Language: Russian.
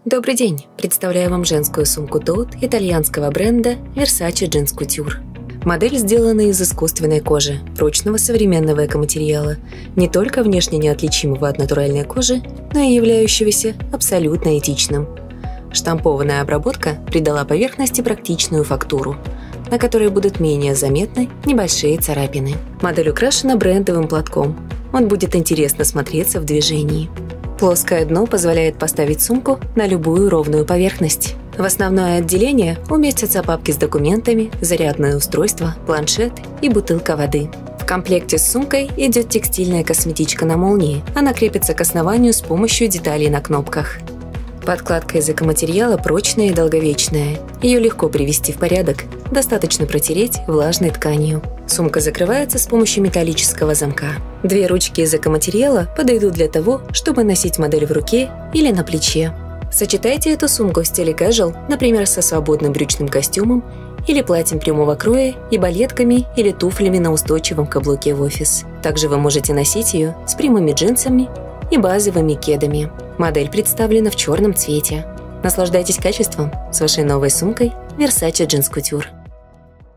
Добрый день! Представляю вам женскую сумку Tote итальянского бренда Versace Jeans Couture. Модель сделана из искусственной кожи, прочного современного экоматериала, не только внешне неотличимого от натуральной кожи, но и являющегося абсолютно этичным. Штампованная обработка придала поверхности практичную фактуру, на которой будут менее заметны небольшие царапины. Модель украшена брендовым платком. Он будет интересно смотреться в движении. Плоское дно позволяет поставить сумку на любую ровную поверхность. В основное отделение уместятся папки с документами, зарядное устройство, планшет и бутылка воды. В комплекте с сумкой идет текстильная косметичка на молнии. Она крепится к основанию с помощью деталей на кнопках. Подкладка из экоматериала прочная и долговечная. Ее легко привести в порядок, достаточно протереть влажной тканью. Сумка закрывается с помощью металлического замка. Две ручки из экоматериала подойдут для того, чтобы носить модель в руке или на плече. Сочетайте эту сумку в стиле casual, например, со свободным брючным костюмом или платьем прямого кроя и балетками или туфлями на устойчивом каблуке в офис. Также вы можете носить ее с прямыми джинсами и базовыми кедами. Модель представлена в черном цвете. Наслаждайтесь качеством с вашей новой сумкой Versace Jeans Couture.